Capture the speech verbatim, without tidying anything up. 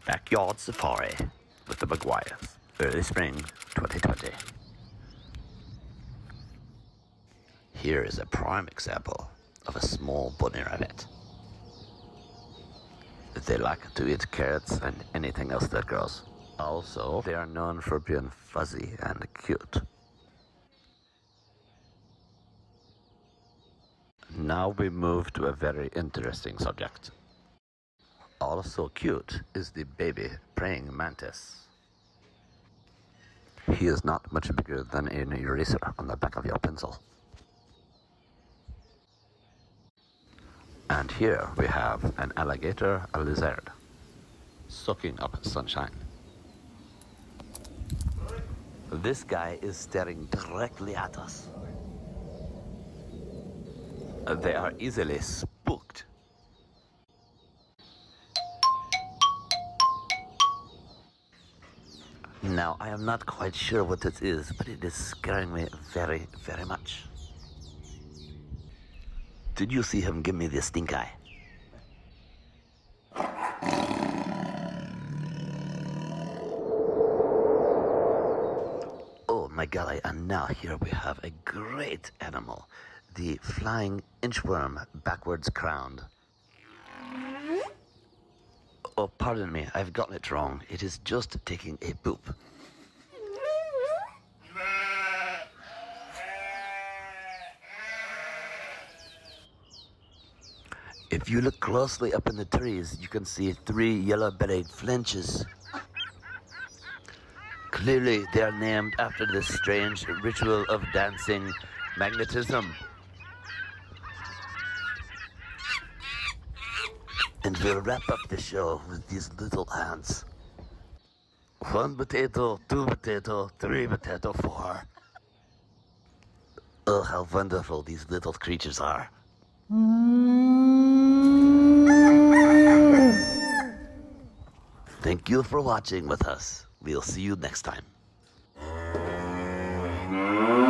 Backyard Safari with the Maguires, early spring twenty twenty. Here is a prime example of a small bunny rabbit. They like to eat carrots and anything else that grows. Also, they are known for being fuzzy and cute. Now we move to a very interesting subject. Also cute is the baby praying mantis. He is not much bigger than an eraser on the back of your pencil. And here we have an alligator lizard, soaking up sunshine. This guy is staring directly at us. They are easily spooked. Now, I am not quite sure what this is, but it is scaring me very, very much. Did you see him give me the stink eye? Oh my golly, and now here we have a great animal, the flying inchworm backwards crowned. Oh, pardon me, I've gotten it wrong. It is just taking a poop. If you look closely up in the trees, you can see three yellow-bellied flinches. Clearly, they are named after this strange ritual of dancing magnetism. And we'll wrap up the show with these little ants. One potato, two potato, three potato, four. Oh, how wonderful these little creatures are. Thank you for watching with us. We'll see you next time.